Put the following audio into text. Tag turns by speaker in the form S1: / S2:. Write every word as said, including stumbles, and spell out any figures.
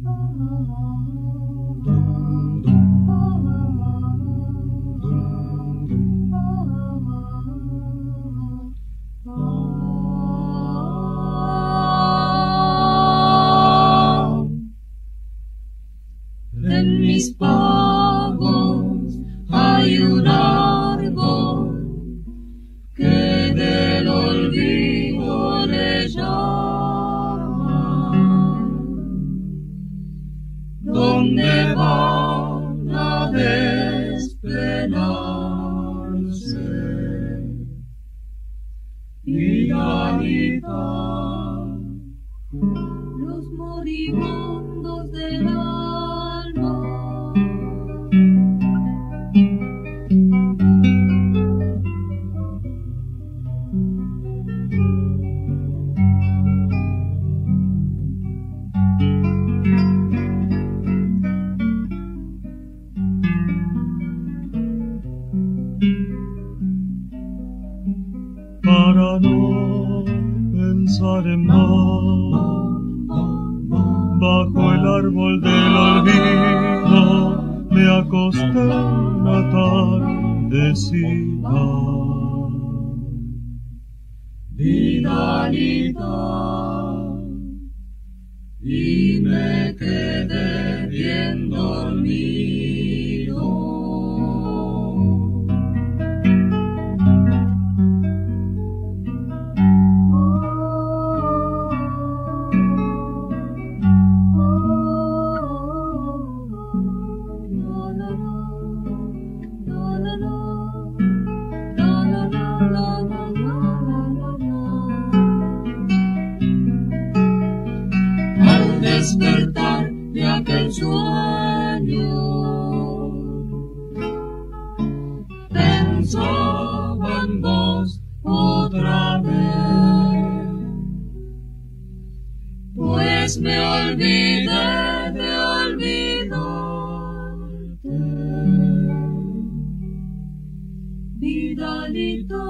S1: En mis pagos hay un árbol que del olvido le llama, donde van a despenarse y habitar los moribundos del alma.
S2: Para no pensar en más, bajo el árbol del olvido me acosté una tardecita.
S1: Vidalita, y me quedé bien dormido. Despertar de aquel sueño, pensaba en vos otra vez, pues me olvidé de olvidarte, Vidalito.